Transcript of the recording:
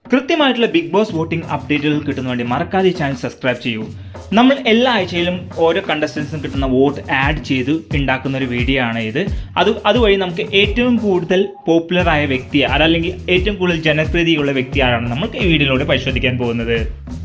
കൃത്യമായിട്ടുള്ള big boss voting അപ്ഡേറ്റുകൾ കിട്ടുന്ന വേണ്ടി മറക്കാതെ ഈ ചാനൽ സബ്സ്ക്രൈബ് ചെയ്യൂ. നമ്മൾ എല്ലാ ആഴ്ചയിലും ഓരോ കണ്ടസ്റ്റൻസിനും കിട്ടുന്ന വോട്ട് ആഡ് ചെയ്ത് ഉണ്ടാക്കുന്ന ഒരു വീഡിയോ ആണ് ഇത്. അതുവഴി നമുക്ക് ഏറ്റവും കൂടുതൽ പോപ്പുലർ ആയ വ്യക്തി അല്ലെങ്കിൽ ഏറ്റവും കൂടുതൽ ജനപ്രീതിയുള്ള വ്യക്തി ആരാണ് നമുക്ക് ഈ വീഡിയോയിലൂടെ പരിശോധിക്കാൻ പോകുന്നത്.